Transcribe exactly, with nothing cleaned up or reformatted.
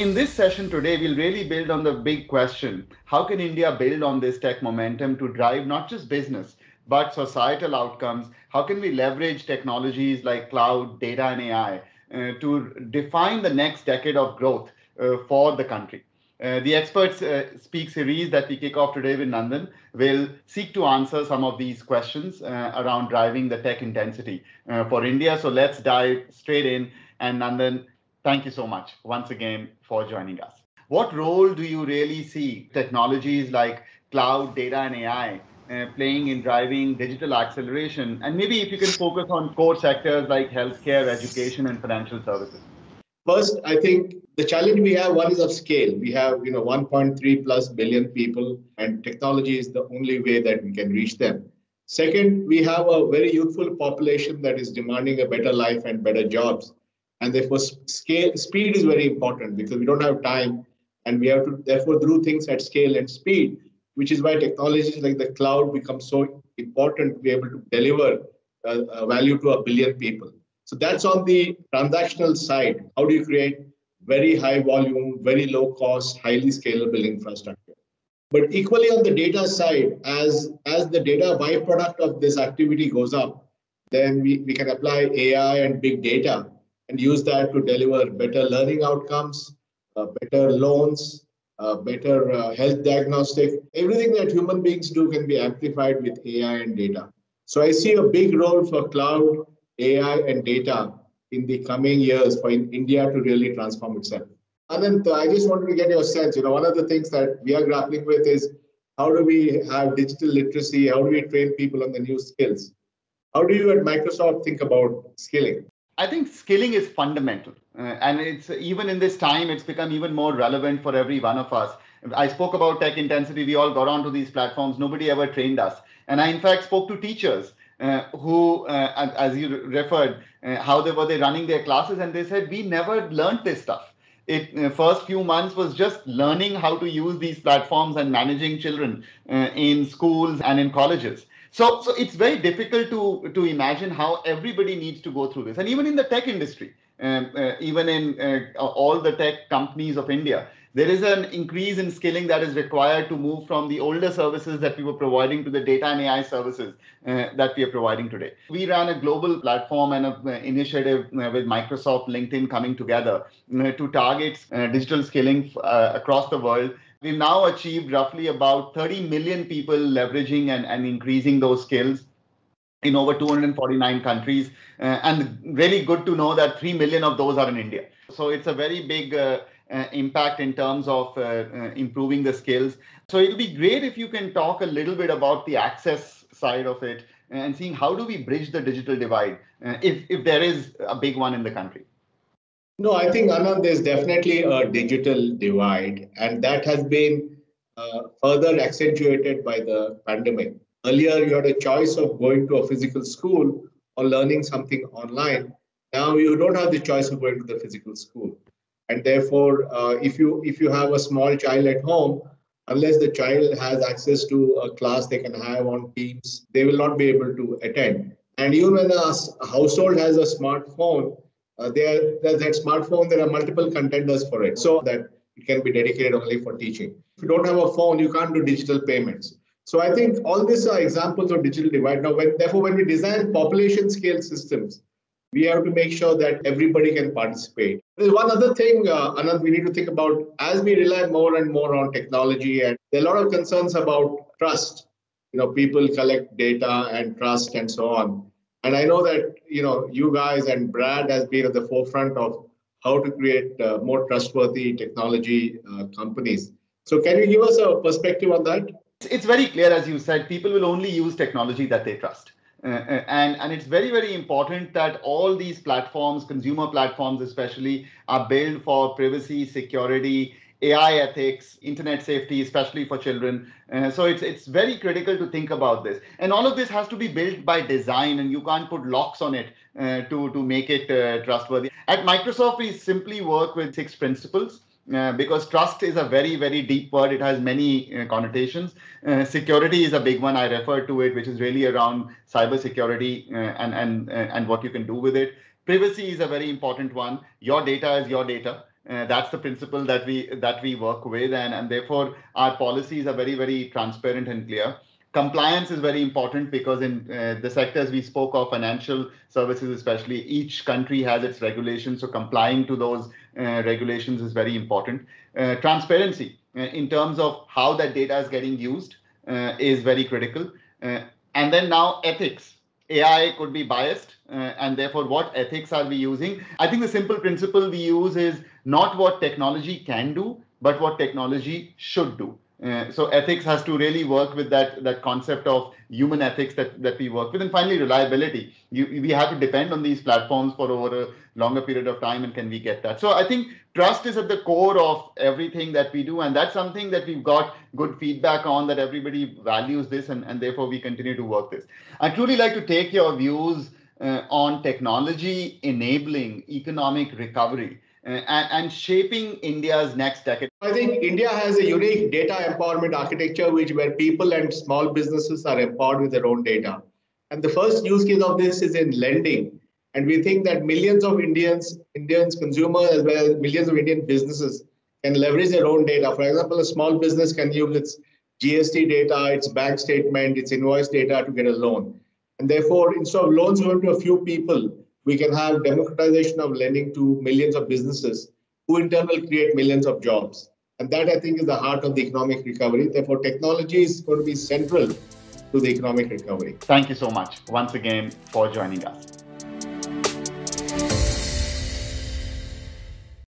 in this session today, we'll really build on the big question. How can India build on this tech momentum to drive not just business, but societal outcomes? How can we leverage technologies like cloud, data, and A I uh, to define the next decade of growth uh, for the country? Uh, the experts uh, speak series that we kick off today with Nandan will seek to answer some of these questions uh, around driving the tech intensity uh, for India. So let's dive straight in. And Nandan, thank you so much once again for joining us. What role do you really see technologies like cloud, data, and A I uh, playing in driving digital acceleration? And maybe if you can focus on core sectors like healthcare, education, and financial services. First, I think the challenge we have, one is of scale. We have, you know, one point three plus billion people, and technology is the only way that we can reach them. Second, we have a very youthful population that is demanding a better life and better jobs. And therefore, scale, speed is very important because we don't have time and we have to therefore do things at scale and speed, which is why technologies like the cloud become so important to be able to deliver uh, uh, value to a billion people. So that's on the transactional side. How do you create very high volume, very low cost, highly scalable infrastructure? But equally on the data side, as, as the data byproduct of this activity goes up, then we, we can apply A I and big data and use that to deliver better learning outcomes, uh, better loans, uh, better uh, health diagnostic. Everything that human beings do can be amplified with A I and data. So I see a big role for cloud, A I, and data in the coming years for India to really transform itself. Anant, I just wanted to get your sense. You know, one of the things that we are grappling with is how do we have digital literacy? How do we train people on the new skills? How do you at Microsoft think about skilling? I think skilling is fundamental. Uh, and it's even in this time, it's become even more relevant for every one of us. I spoke about tech intensity. We all got onto these platforms. Nobody ever trained us. And I, in fact, spoke to teachers uh, who, uh, as you referred, uh, how they were they running their classes. And they said, we never learned this stuff. It uh, first few months was just learning how to use these platforms and managing children uh, in schools and in colleges. So, so it's very difficult to, to imagine how everybody needs to go through this. And even in the tech industry, um, uh, even in uh, all the tech companies of India, there is an increase in skilling that is required to move from the older services that we were providing to the data and A I services uh, that we are providing today. We ran a global platform and an initiative uh, with Microsoft, LinkedIn coming together uh, to target uh, digital skilling uh, across the world. We've now achieved roughly about thirty million people leveraging and, and increasing those skills in over two hundred forty-nine countries. Uh, and really good to know that three million of those are in India. So it's a very big uh, uh, impact in terms of uh, uh, improving the skills. So it'll be great if you can talk a little bit about the access side of it and seeing how do we bridge the digital divide uh, if, if there is a big one in the country. No, I think, Anand, there's definitely a digital divide, and that has been uh, further accentuated by the pandemic. Earlier, you had a choice of going to a physical school or learning something online. Now you don't have the choice of going to the physical school, and therefore, uh, if you if you have a small child at home, unless the child has access to a class they can have on Teams, they will not be able to attend. And even when a household has a smartphone, uh, there, that, that smartphone, there are multiple contenders for it, so that it can be dedicated only for teaching. If you don't have a phone, you can't do digital payments. So I think all these are examples of digital divide. Now, when, therefore, when we design population scale systems, we have to make sure that everybody can participate. There's one other thing, uh, Anand, we need to think about as we rely more and more on technology, and there are a lot of concerns about trust. You know, people collect data and trust and so on. And I know that, you know, you guys and Brad has been at the forefront of how to create uh, more trustworthy technology uh, companies. So can you give us a perspective on that? It's very clear, as you said, people will only use technology that they trust. Uh, uh, and, and it's very, very important that all these platforms, consumer platforms especially, are built for privacy, security, A I ethics, internet safety, especially for children. Uh, so it's it's very critical to think about this. And all of this has to be built by design, and you can't put locks on it uh, to, to make it uh, trustworthy. At Microsoft, we simply work with six principles. Uh, because trust is a very, very deep word. It has many uh, connotations. Uh, security is a big one. I refer to it, which is really around cybersecurity uh, and, and, uh, and what you can do with it. Privacy is a very important one. Your data is your data. Uh, that's the principle that we that we work with, and, and therefore our policies are very, very transparent and clear. Compliance is very important because in uh, the sectors we spoke of, financial services especially, each country has its regulations. So complying to those uh, regulations is very important. Uh, transparency uh, in terms of how that data is getting used uh, is very critical. Uh, and then now ethics. A I could be biased, uh, and therefore, what ethics are we using? I think the simple principle we use is not what technology can do, but what technology should do. Uh, so ethics has to really work with that that concept of human ethics that, that we work with. And finally, reliability. You, we have to depend on these platforms for over a longer period of time, and can we get that? So I think trust is at the core of everything that we do, and that's something that we've got good feedback on, that everybody values this, and, and therefore we continue to work this. I'd truly like to take your views uh, on technology enabling economic recovery uh, and, and shaping India's next decade. I think India has a unique data empowerment architecture, which where people and small businesses are empowered with their own data. And the first use case of this is in lending. And we think that millions of Indians, Indians consumers, as well as millions of Indian businesses can leverage their own data. For example, a small business can use its G S T data, its bank statement, its invoice data to get a loan. And therefore, instead of loans going to a few people, we can have democratization of lending to millions of businesses, who in turn will create millions of jobs. And that, I think, is the heart of the economic recovery. Therefore, technology is going to be central to the economic recovery. Thank you so much once again for joining us.